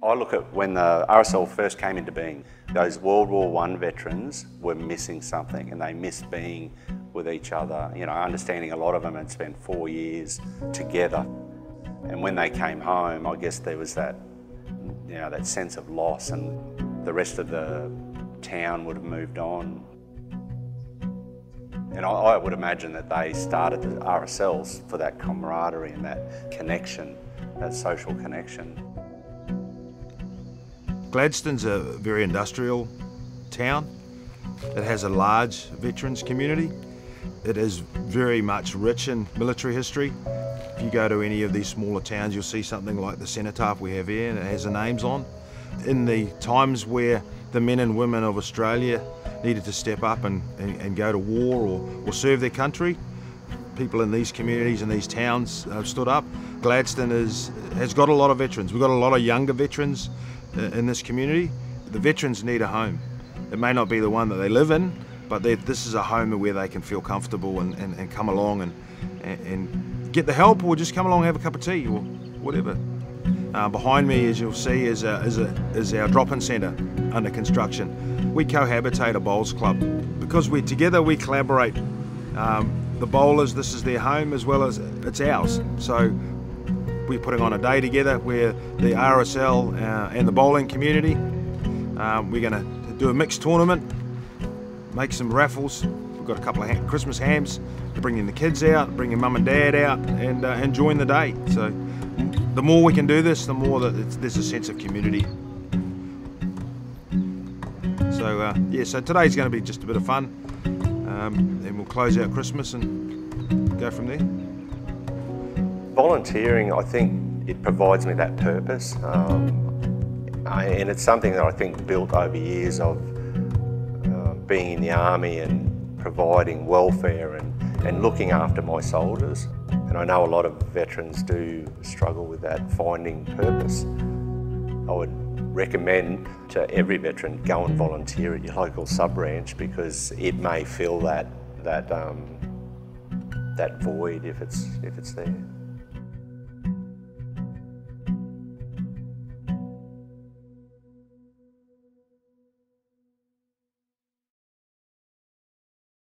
I look at when the RSL first came into being, those World War I veterans were missing something, and they missed being with each other. You know, understanding a lot of them had spent 4 years together. And when they came home, I guess there was that, you know, that sense of loss, and the rest of the town would have moved on. And I would imagine that they started the RSLs for that camaraderie and that connection, that social connection. Gladstone's a very industrial town. It has a large veterans community. It is very much rich in military history. If you go to any of these smaller towns, you'll see something like the cenotaph we have here, and it has the names on. In the times where the men and women of Australia needed to step up and go to war or serve their country, people in these communities and these towns stood up. Gladstone has got a lot of veterans. We've got a lot of younger veterans in this community. The veterans need a home. It may not be the one that they live in, but this is a home where they can feel comfortable and come along and get the help, or just come along and have a cup of tea or whatever. Behind me, as you'll see, is our drop-in centre under construction. We cohabitate a bowls club because together we collaborate. The bowlers, this is their home as well as it's ours. So we're putting on a day together where the RSL and the bowling community, we're going to do a mixed tournament, make some raffles. We've got a couple of Christmas hams to bring in the kids out, bring your mum and dad out, and join the day. So the more we can do this, the more that there's a sense of community. So yeah, so today's going to be just a bit of fun, and we'll close out Christmas and go from there. Volunteering, I think it provides me that purpose, and it's something that I think built over years of being in the army and providing welfare and looking after my soldiers. And I know a lot of veterans do struggle with that, finding purpose. I would recommend to every veteran, go and volunteer at your local sub branch, because it may fill that void if it's there.